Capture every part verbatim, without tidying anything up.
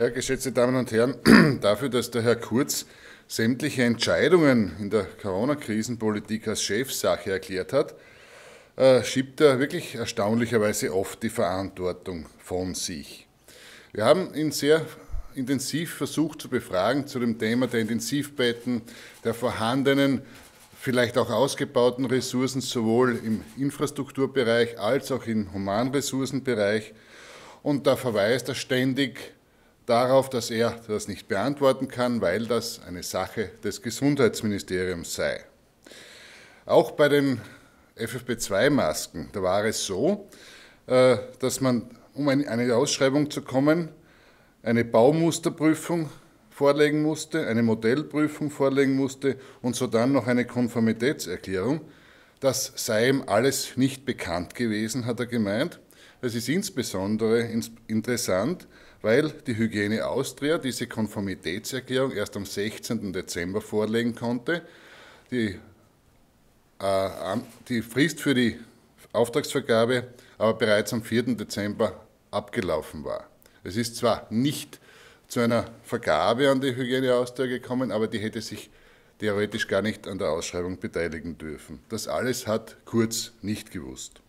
Ja, geschätzte Damen und Herren, dafür, dass der Herr Kurz sämtliche Entscheidungen in der Corona-Krisenpolitik als Chefsache erklärt hat, äh, schiebt er wirklich erstaunlicherweise oft die Verantwortung von sich. Wir haben ihn sehr intensiv versucht zu befragen zu dem Thema der Intensivbetten, der vorhandenen, vielleicht auch ausgebauten Ressourcen sowohl im Infrastrukturbereich als auch im Humanressourcenbereich. Und da verweist er ständig darauf, dass er das nicht beantworten kann, weil das eine Sache des Gesundheitsministeriums sei. Auch bei den F F P zwei Masken, da war es so, dass man, um in eine Ausschreibung zu kommen, eine Baumusterprüfung vorlegen musste, eine Modellprüfung vorlegen musste und sodann noch eine Konformitätserklärung. Das sei ihm alles nicht bekannt gewesen, hat er gemeint. Das ist insbesondere interessant, weil die Hygiene Austria diese Konformitätserklärung erst am sechzehnten Dezember vorlegen konnte. Die, äh, die Frist für die Auftragsvergabe aber bereits am vierten Dezember abgelaufen war. Es ist zwar nicht zu einer Vergabe an die Hygiene Austria gekommen, aber die hätte sich theoretisch gar nicht an der Ausschreibung beteiligen dürfen. Das alles hat Kurz nicht gewusst.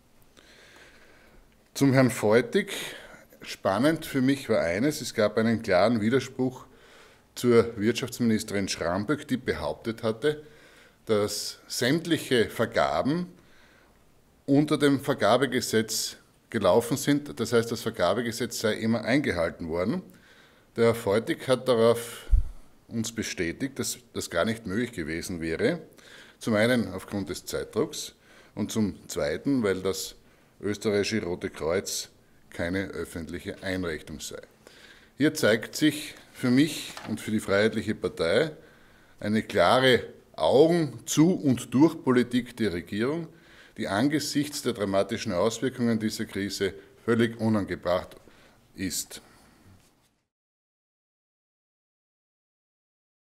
Zum Herrn Feutig. Spannend für mich war eines, es gab einen klaren Widerspruch zur Wirtschaftsministerin Schramböck, die behauptet hatte, dass sämtliche Vergaben unter dem Vergabegesetz gelaufen sind. Das heißt, das Vergabegesetz sei immer eingehalten worden. Der Herr Feutig hat darauf uns bestätigt, dass das gar nicht möglich gewesen wäre. Zum einen aufgrund des Zeitdrucks und zum zweiten, weil das österreichische Rote Kreuz keine öffentliche Einrichtung sei. Hier zeigt sich für mich und für die Freiheitliche Partei eine klare Augen-, Zu- und Durch-Politik der Regierung, die angesichts der dramatischen Auswirkungen dieser Krise völlig unangebracht ist.